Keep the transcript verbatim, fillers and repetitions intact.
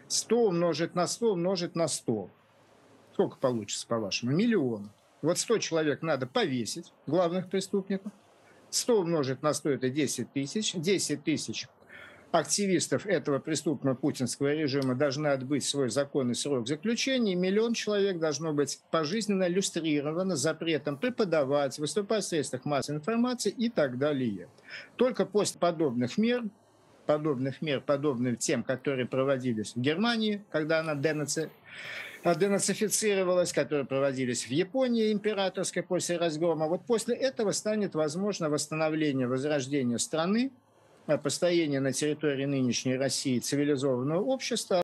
сто умножить на сто умножить на сто. Сколько получится, по-вашему? Миллион. Вот сто человек надо повесить, главных преступников. сто умножить на сто – это десять тысяч. десять тысяч активистов этого преступного путинского режима должны отбыть свой законный срок заключения, и миллион человек должно быть пожизненно люстрировано с запретом преподавать, выступать в средствах массовой информации и так далее. Только после подобных мер, подобных мер, подобных тем, которые проводились в Германии, когда она денаци... денацифицировалась, которые проводились в Японии императорской после разгрома, вот после этого станет возможно восстановление, возрождение страны, построение на территории нынешней России цивилизованного общества.